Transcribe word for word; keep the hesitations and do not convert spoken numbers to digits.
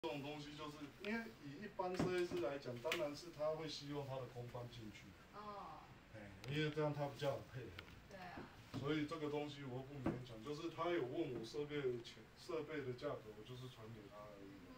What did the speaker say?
这种东西就是因为以一般设计师来讲，当然是他会希望他的空翻进去。哦。哎，因为这样他比较好配合。对啊。所以这个东西我不勉强，就是他有问我设备的钱、设备的价格，我就是传给他而已。